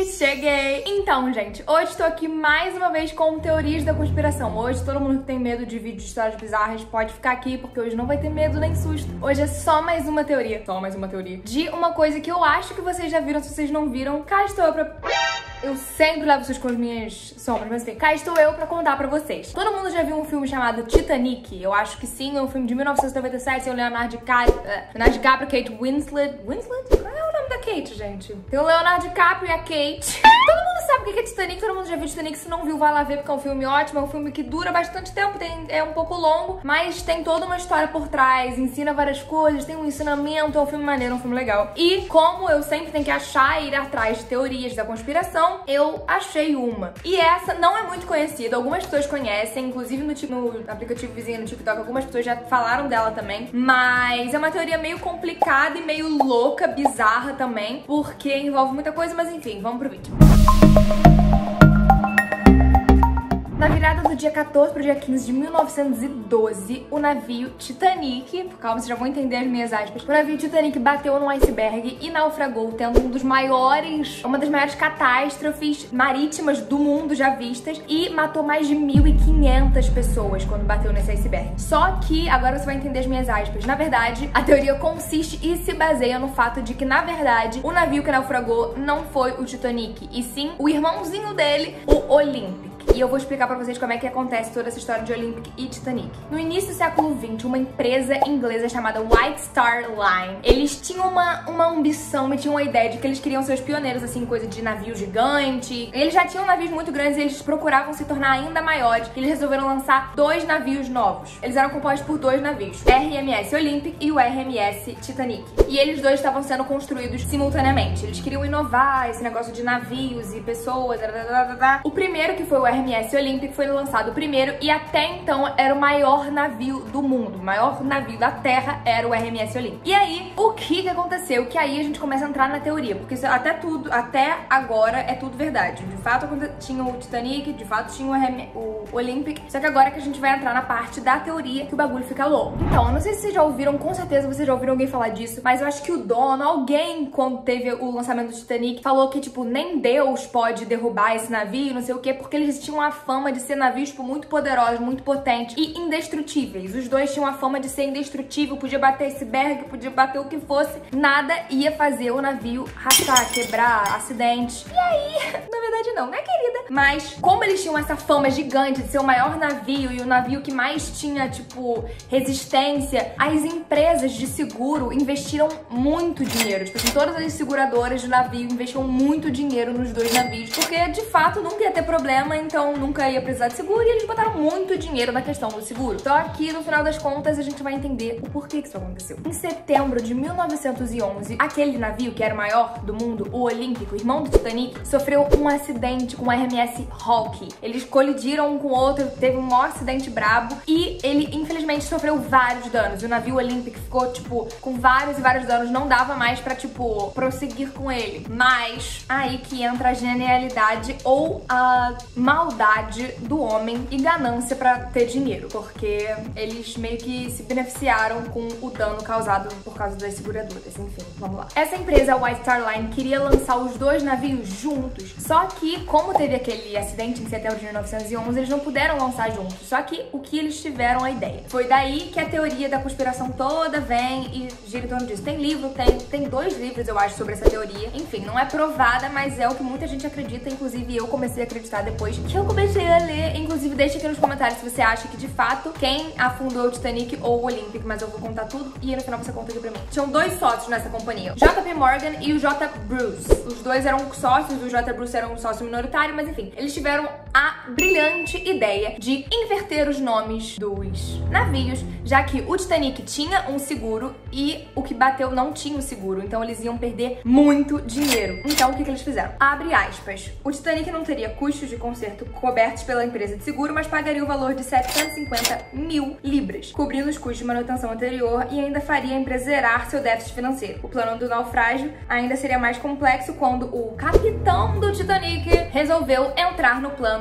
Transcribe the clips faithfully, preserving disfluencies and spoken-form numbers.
Cheguei! Então, gente, hoje tô aqui mais uma vez com teorias da conspiração. Hoje, todo mundo que tem medo de vídeos de histórias bizarras pode ficar aqui, porque hoje não vai ter medo nem susto. Hoje é só mais uma teoria. Só mais uma teoria. De uma coisa que eu acho que vocês já viram, se vocês não viram, cá estou eu pra... Eu sempre levo vocês com as minhas sombras, mas enfim, cá estou eu pra contar pra vocês. Todo mundo já viu um filme chamado Titanic? Eu acho que sim, é um filme de mil novecentos e noventa e sete, tem o Leonardo DiCaprio, uh, Leonardo DiCaprio, Kate Winslet. Winslet? Qual é o nome da Kate, gente? Tem o Leonardo DiCaprio e a Kate. Todo mundo sabe o que é Titanic, todo mundo já viu Titanic. Se não viu, vai lá ver, porque é um filme ótimo, é um filme que dura bastante tempo, tem, é um pouco longo, mas tem toda uma história por trás, ensina várias coisas, tem um ensinamento, é um filme maneiro, é um filme legal. E como eu sempre tenho que achar e ir atrás de teorias da conspiração, eu achei uma. E essa não é muito conhecida, algumas pessoas conhecem, inclusive no, no aplicativo vizinho no TikTok, algumas pessoas já falaram dela também, mas é uma teoria meio complicada e meio louca, bizarra também, porque envolve muita coisa, mas enfim, vamos pro vídeo. Na virada do dia quatorze pro dia quinze de mil novecentos e doze, o navio Titanic, calma, vocês já vão entender as minhas aspas, o navio Titanic bateu num iceberg e naufragou, tendo um dos maiores, uma das maiores catástrofes marítimas do mundo já vistas, e matou mais de mil e quinhentas pessoas quando bateu nesse iceberg. Só que, agora você vai entender as minhas aspas, na verdade, a teoria consiste e se baseia no fato de que, na verdade, o navio que naufragou não foi o Titanic, e sim o irmãozinho dele, o Olympic. E eu vou explicar pra vocês como é que acontece toda essa história de Olympic e Titanic. No início do século vinte, uma empresa inglesa chamada White Star Line, eles tinham uma, uma ambição e tinham uma ideia de que eles queriam ser os pioneiros, assim, coisa de navio gigante. Eles já tinham navios muito grandes e eles procuravam se tornar ainda maiores. E eles resolveram lançar dois navios novos. Eles eram compostos por dois navios, R M S Olympic e o R M S Titanic. E eles dois estavam sendo construídos simultaneamente. Eles queriam inovar esse negócio de navios e pessoas. O primeiro, que foi o R M S Olympic, foi lançado primeiro e até então era o maior navio do mundo. O maior navio da Terra era o R M S Olympic. E aí, o que que aconteceu? Que aí a gente começa a entrar na teoria, porque isso, até tudo, até agora é tudo verdade. De fato, tinha o Titanic, de fato tinha o, R M, o Olympic, só que agora que a gente vai entrar na parte da teoria que o bagulho fica louco. Então, eu não sei se vocês já ouviram, com certeza vocês já ouviram alguém falar disso, mas eu acho que o dono, alguém, quando teve o lançamento do Titanic, falou que, tipo, nem Deus pode derrubar esse navio, não sei o quê, porque eles tinham a fama de ser navios, tipo, muito poderosos, muito potentes e indestrutíveis. Os dois tinham a fama de ser indestrutível, podia bater iceberg, podia bater o que fosse, nada ia fazer o navio rachar, quebrar, acidente. E aí, na verdade não, né, querida? Mas como eles tinham essa fama gigante de ser o maior navio e o navio que mais tinha, tipo, resistência, as empresas de seguro investiram muito dinheiro. Tipo assim, todas as seguradoras de navio investiam muito dinheiro nos dois navios, porque de fato nunca ia ter problema, então nunca ia precisar de seguro, e eles botaram muito dinheiro na questão do seguro. Só que no final das contas a gente vai entender o porquê que isso aconteceu. Em setembro de mil novecentos e onze, aquele navio que era o maior do mundo, o Olímpico, irmão do Titanic, sofreu um acidente com o R M S Hawke. Eles colidiram um com o outro, teve um maior acidente brabo e ele infelizmente sofreu vários danos. O navio Olympic ficou, tipo, com vários e vários danos, não dava mais pra, tipo, prosseguir com ele. Mas aí que entra a genialidade ou a maldade do homem e ganância pra ter dinheiro, porque eles meio que se beneficiaram com o dano causado por causa das seguradoras. Enfim, vamos lá. Essa empresa, a White Star Line, queria lançar os dois navios juntos, só que como teve aquele acidente em setembro de mil novecentos e onze, eles não puderam lançar juntos. Só que o que eles tiveram a ideia. Foi daí que a teoria da conspiração toda vem e gira em torno disso. Tem livro, tem, tem dois livros, eu acho, sobre essa teoria. Enfim, não é provada, mas é o que muita gente acredita, inclusive eu comecei a acreditar depois que eu comecei a ler. Inclusive, deixa aqui nos comentários se você acha que, de fato, quem afundou o Titanic ou o Olympic, mas eu vou contar tudo e aí no final você conta aqui pra mim. Tinham dois sócios nessa companhia, J P Morgan e o J. Bruce. Os dois eram sócios, o J. Bruce era um sócio minoritário, mas enfim, eles tiveram a brilhante ideia de inverter os nomes dos navios, já que o Titanic tinha um seguro e o que bateu não tinha o seguro, então eles iam perder muito dinheiro. Então, o que que eles fizeram? Abre aspas. O Titanic não teria custos de conserto cobertos pela empresa de seguro, mas pagaria o valor de setecentos e cinquenta mil libras, cobrindo os custos de manutenção anterior e ainda faria a empresa zerar seu déficit financeiro. O plano do naufrágio ainda seria mais complexo quando o capitão do Titanic resolveu entrar no plano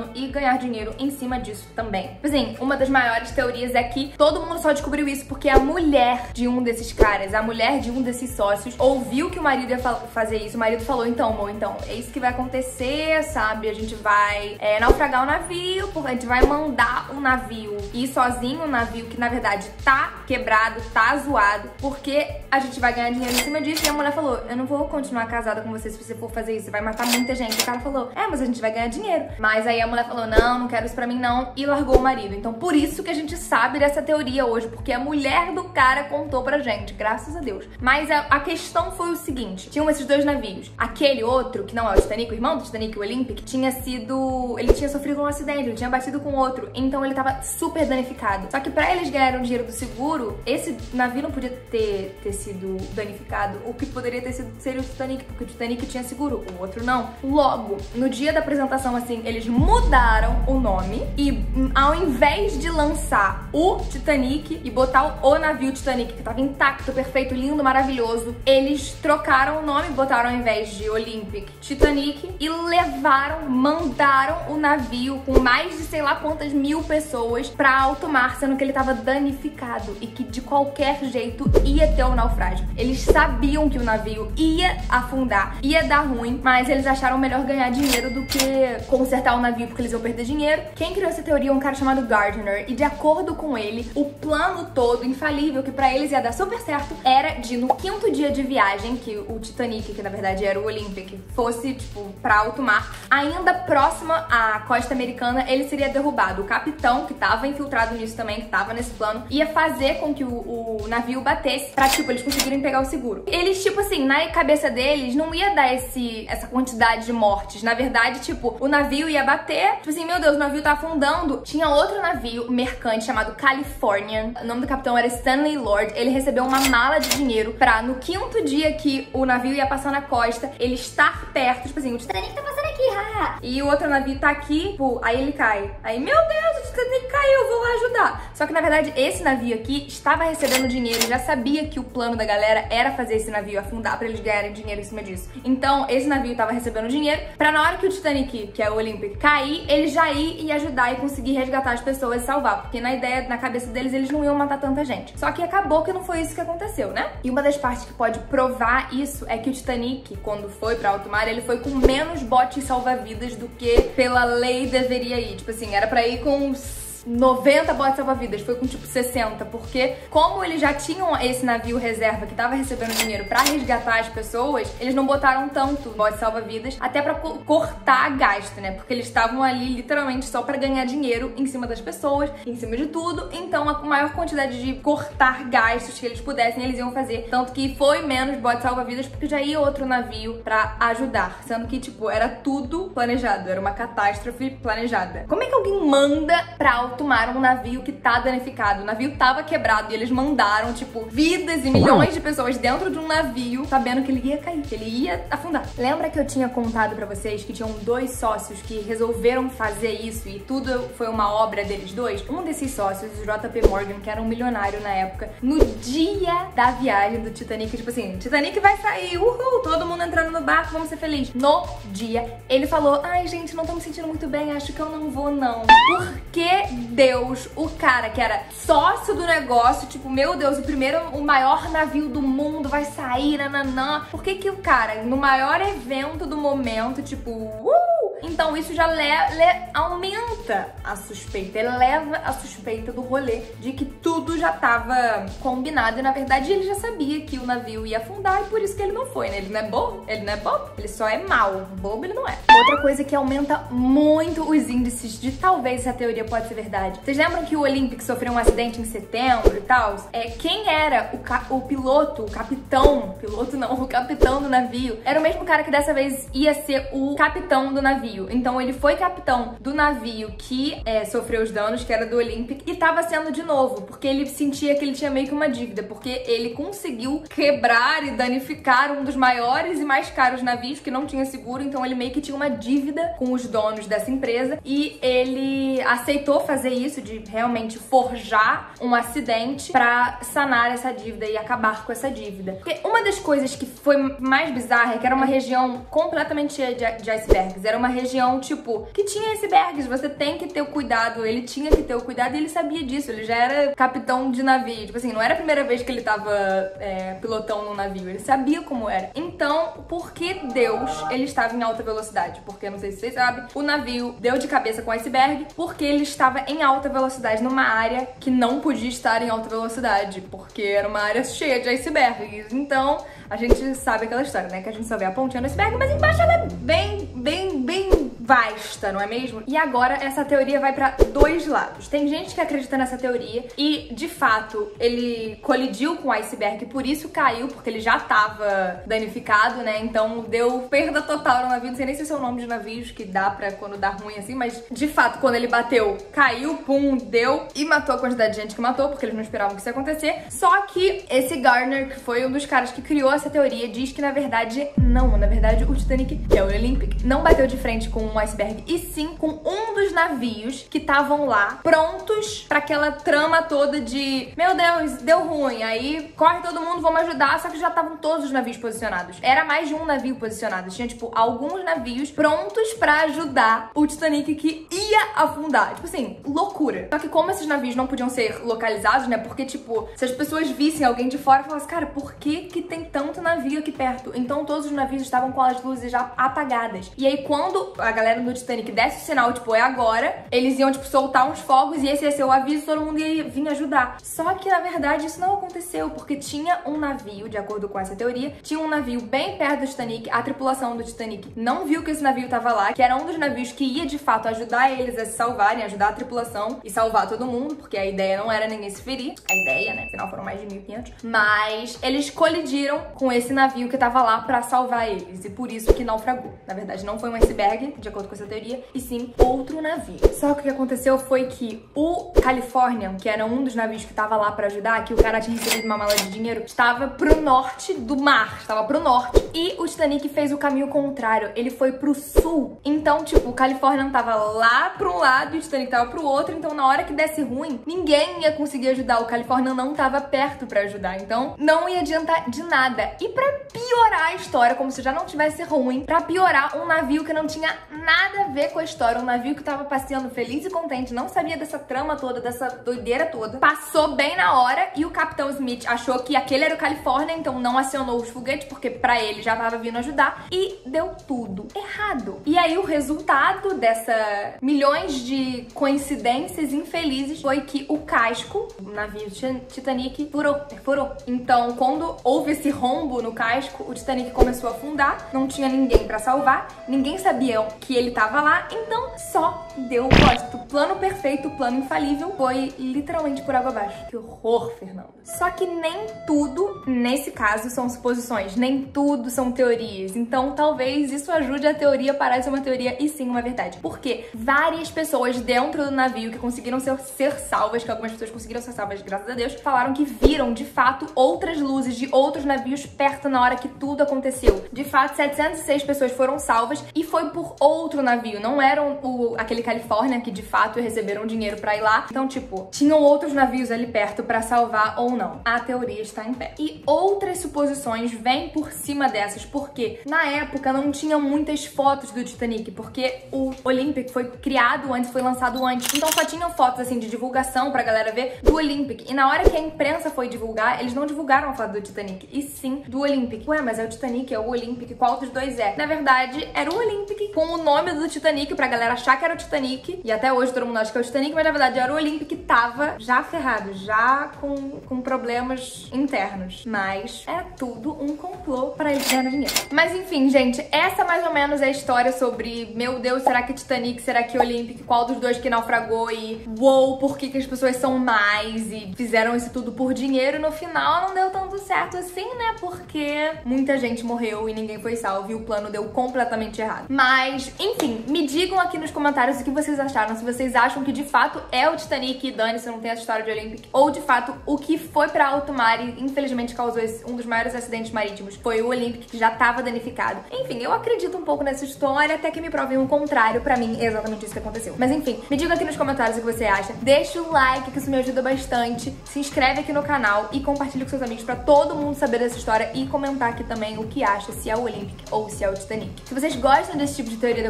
plano e ganhar dinheiro em cima disso também. Assim, uma das maiores teorias é que todo mundo só descobriu isso porque a mulher de um desses caras, a mulher de um desses sócios, ouviu que o marido ia fa fazer isso. O marido falou, então, amor, então, é isso que vai acontecer, sabe? A gente vai é, naufragar o navio, porque a gente vai mandar o navio ir sozinho, o navio que, na verdade, tá quebrado, tá zoado, porque a gente vai ganhar dinheiro em cima disso. E a mulher falou, eu não vou continuar casada com você se você for fazer isso, você vai matar muita gente. O cara falou, é, mas a gente vai ganhar dinheiro. Mas aí a mulher falou, não, não quero isso pra mim não, e largou o marido. Então por isso que a gente sabe dessa teoria hoje, porque a mulher do cara contou pra gente, graças a Deus. Mas a, a questão foi o seguinte, tinham esses dois navios. Aquele outro, que não é o Titanic, o irmão do Titanic, o Olympic, tinha sido... ele tinha sofrido um acidente, ele tinha batido com outro, então ele tava super danificado. Só que pra eles ganharem o dinheiro do seguro, esse navio não podia ter, ter sido danificado. O que poderia ter sido seria o Titanic, porque o Titanic tinha seguro, o outro não. Logo, no dia da apresentação, assim, eles mudaram o nome e ao invés de lançar o Titanic e botar o navio Titanic, que tava intacto, perfeito, lindo, maravilhoso, eles trocaram o nome, botaram ao invés de Olympic, Titanic, e levaram, mandaram o navio com mais de sei lá quantas mil pessoas pra alto mar, sendo que ele tava danificado e que de qualquer jeito ia ter um naufrágio. Eles sabiam que o navio ia afundar, ia dar ruim, mas eles acharam melhor ganhar dinheiro do que consertar o navio, porque eles iam perder dinheiro. Quem criou essa teoria é um cara chamado Gardner, e de acordo com ele, o plano todo, infalível, que pra eles ia dar super certo, era de no quinto dia de viagem, que o Titanic, que na verdade era o Olympic, fosse, tipo, pra alto mar, ainda próxima à costa americana, ele seria derrubado. O capitão, que tava infiltrado nisso também, que tava nesse plano, ia fazer com que o, o navio batesse pra, tipo, eles conseguirem pegar o seguro. Eles, tipo assim, na cabeça deles, não ia dar esse, essa quantidade de mortes. Na verdade, tipo, o navio ia bater, tipo assim, meu Deus, o navio tá afundando. Tinha outro navio mercante chamado Californian. O nome do capitão era Stanley Lord. Ele recebeu uma mala de dinheiro pra, no quinto dia que o navio ia passar na costa, ele estar perto, tipo assim, o Titanic tá passando aqui, haha. E o outro navio tá aqui, tipo, aí ele cai. Aí, meu Deus, o Titanic caiu, eu vou lá ajudar. Só que, na verdade, esse navio aqui estava recebendo dinheiro, já sabia que o plano da galera era fazer esse navio afundar pra eles ganharem dinheiro em cima disso. Então, esse navio tava recebendo dinheiro pra, na hora que o Titanic, que é o Olympic, cair, ele já ir e ajudar e conseguir resgatar as pessoas e salvar. Porque na ideia, na cabeça deles, eles não iam matar tanta gente. Só que acabou que não foi isso que aconteceu, né? E uma das partes que pode provar isso é que o Titanic, quando foi pra alto mar, ele foi com menos botes salva-vidas do que pela lei deveria ir. Tipo assim, era pra ir com uns noventa botes salva-vidas, foi com tipo sessenta, porque como eles já tinham esse navio reserva que tava recebendo dinheiro pra resgatar as pessoas, eles não botaram tanto botes salva-vidas, até pra co cortar gasto, né? Porque eles estavam ali literalmente só pra ganhar dinheiro em cima das pessoas, em cima de tudo, então a maior quantidade de cortar gastos que eles pudessem, eles iam fazer, tanto que foi menos botes salva-vidas, porque já ia outro navio pra ajudar, sendo que, tipo, era tudo planejado, era uma catástrofe planejada. Como é que alguém manda pra tomar um navio que tá danificado? O navio tava quebrado e eles mandaram, tipo, vidas e milhões de pessoas dentro de um navio, sabendo que ele ia cair, que ele ia afundar. Lembra que eu tinha contado pra vocês que tinham dois sócios que resolveram fazer isso e tudo foi uma obra deles dois? Um desses sócios, o J P Morgan, que era um milionário na época, no dia da viagem do Titanic, tipo assim, Titanic vai sair, uhul, todo mundo entrando no barco, vamos ser felizes. No dia, ele falou, ai gente, não tô me sentindo muito bem, acho que eu não vou não. Porque Deus, o cara que era sócio do negócio, tipo, meu Deus, o primeiro, o maior navio do mundo vai sair, nananã. Por que que o cara, no maior evento do momento, tipo, uh! Então isso já le, le, aumenta a suspeita, eleva a suspeita do rolê de que tudo já tava combinado e na verdade ele já sabia que o navio ia afundar e por isso que ele não foi, né? Ele não é bobo, ele não é bobo, ele só é mau, bobo ele não é. Outra coisa que aumenta muito os índices de talvez essa teoria pode ser verdade. Vocês lembram que o Olympic sofreu um acidente em setembro e tal? É, quem era o, ca o piloto, o capitão, piloto não, o capitão do navio, era o mesmo cara que dessa vez ia ser o capitão do navio. Então ele foi capitão do navio que é, sofreu os danos, que era do Olympic, e tava sendo de novo, porque ele sentia que ele tinha meio que uma dívida, porque ele conseguiu quebrar e danificar um dos maiores e mais caros navios que não tinha seguro, então ele meio que tinha uma dívida com os donos dessa empresa e ele aceitou fazer isso, de realmente forjar um acidente pra sanar essa dívida e acabar com essa dívida. Porque uma das coisas que foi mais bizarra é que era uma região completamente cheia de, de icebergs, era uma região região, tipo, que tinha icebergs, você tem que ter o cuidado, ele tinha que ter o cuidado e ele sabia disso, ele já era capitão de navio, tipo assim, não era a primeira vez que ele tava é, pilotão num navio, ele sabia como era. Então, por que Deus, ele estava em alta velocidade? Porque, não sei se vocês sabem, o navio deu de cabeça com o iceberg porque ele estava em alta velocidade numa área que não podia estar em alta velocidade, porque era uma área cheia de icebergs. Então, a gente sabe aquela história, né? Que a gente só vê a pontinha do iceberg, mas embaixo ela é bem, bem, bem vasta, não é mesmo? E agora essa teoria vai pra dois lados. Tem gente que acredita nessa teoria e, de fato, ele colidiu com o iceberg, por isso caiu, porque ele já tava danificado, né? Então deu perda total no navio. Não sei nem se esse é o nome de navios que dá pra quando dá ruim assim, mas de fato, quando ele bateu, caiu, pum, deu e matou a quantidade de gente que matou, porque eles não esperavam que isso ia acontecer. Só que esse Gardner, que foi um dos caras que criou essa teoria, diz que na verdade não, na verdade o Titanic, que é o Olympic, não bateu de frente com um iceberg, e sim com um dos navios que estavam lá, prontos pra aquela trama toda de meu Deus, deu ruim, aí corre todo mundo, vamos ajudar, só que já estavam todos os navios posicionados. Era mais de um navio posicionado, tinha tipo alguns navios prontos pra ajudar o Titanic que ia afundar. Tipo assim, loucura. Só que como esses navios não podiam ser localizados, né, porque tipo, se as pessoas vissem alguém de fora, falassem, cara, por que que tem tanto navio aqui perto? Então todos os navios estavam com as luzes já apagadas. E aí quando a galera do Titanic desse o sinal, tipo, é agora, eles iam, tipo, soltar uns fogos e esse ia ser o aviso, todo mundo ia vir ajudar. Só que, na verdade, isso não aconteceu, porque tinha um navio, de acordo com essa teoria, tinha um navio bem perto do Titanic, a tripulação do Titanic não viu que esse navio tava lá, que era um dos navios que ia, de fato, ajudar eles a se salvarem, ajudar a tripulação e salvar todo mundo, porque a ideia não era ninguém se ferir, a ideia, né, afinal foram mais de mil e quinhentos, mas eles colidiram com esse navio que tava lá pra salvar eles, e por isso que naufragou. Na verdade, não foi um iceberg, de acordo com essa teoria, e sim outro navio. Só que o que aconteceu foi que o Californian, que era um dos navios que tava lá pra ajudar, que o cara tinha recebido uma mala de dinheiro, estava pro norte do mar, estava pro norte, e o Titanic fez o caminho contrário, ele foi pro sul. Então, tipo, o Californian tava lá pro um lado e o Titanic tava pro outro, então na hora que desse ruim, ninguém ia conseguir ajudar, o Californian não tava perto pra ajudar, então não ia adiantar de nada. E pra piorar a história, como se já não tivesse ruim, pra piorar, um navio que não tinha nada a ver com a história, um navio que tava passeando feliz e contente, não sabia dessa trama toda, dessa doideira toda, passou bem na hora e o Capitão Smith achou que aquele era o California, então não acionou os foguetes, porque pra ele já tava vindo ajudar, e deu tudo errado. E aí o resultado dessa milhões de coincidências infelizes foi que o casco, o navio Titanic, furou, perfurou. Então, quando houve esse rombo no casco, o Titanic começou a afundar, não tinha ninguém pra salvar, ninguém sabia que ele tava lá, então só deu bosta. O plano perfeito, o plano infalível, foi literalmente por água abaixo. Que horror, Fernanda. Só que nem tudo, nesse caso, são suposições, nem tudo são teorias. Então, talvez isso ajude a teoria a parar de ser uma teoria e sim uma verdade. Porque várias pessoas dentro do navio que conseguiram ser, ser salvas, que algumas pessoas conseguiram ser salvas, graças a Deus, falaram que viram, de fato, outras luzes de outros navios perto na hora que tudo aconteceu. De fato, setecentas e seis pessoas foram salvas e foi por outro navio. Não eram o, aquele California que, de fato, receberam dinheiro pra ir lá. Então, tipo, tinham outros navios ali perto pra salvar ou não. A teoria está em pé. E outras suposições vêm por cima dessas, porque na época não tinha muitas fotos do Titanic, porque o Olympic foi criado antes, foi lançado antes. Então só tinham fotos, assim, de divulgação pra galera ver do Olympic. E na hora que a imprensa foi divulgar, eles não divulgaram a foto do Titanic, e sim do Olympic. Ué, mas é o Titanic, é o Olympic, qual dos dois é? Na verdade, era o Olympic com o nome do Titanic, pra galera achar que era o Titanic, e até hoje todo mundo acha que é o Titanic, mas na verdade era o Olympic que tava já ferrado, já com, com problemas internos. Mas era tudo um complô pra eles ganharem dinheiro. Mas enfim, gente, essa mais ou menos é a história sobre, meu Deus, será que Titanic, será que Olympic, qual dos dois que naufragou e uou, por que que as pessoas são mais e fizeram isso tudo por dinheiro. No final não deu tanto certo assim, né, porque muita gente morreu e ninguém foi salvo e o plano deu completamente errado. Mas, enfim, me digam aqui nos comentários o que vocês acharam, se vocês acham que de fato é o Titanic e dane-se, não tem essa história de Olympic, ou de fato o que foi pra alto mar e infelizmente causou esse, um dos maiores acidentes marítimos foi o Olympic, que já tava danificado. Enfim, eu acredito um pouco nessa história até que me provem o contrário. Pra mim é exatamente isso que aconteceu. Mas enfim, me diga aqui nos comentários o que você acha, deixa o like que isso me ajuda bastante, se inscreve aqui no canal e compartilha com seus amigos pra todo mundo saber dessa história e comentar aqui também o que acha, se é o Olympic ou se é o Titanic. Se vocês gostam desse tipo de teoria da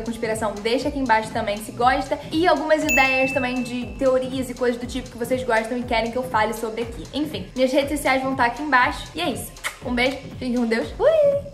conspiração, deixa aqui embaixo também se gosta. E algumas ideias também de teorias e coisas do tipo que vocês gostam e querem que eu fale sobre aqui. Enfim, minhas redes sociais vão estar aqui embaixo. E é isso. Um beijo, fiquem com Deus. Fui!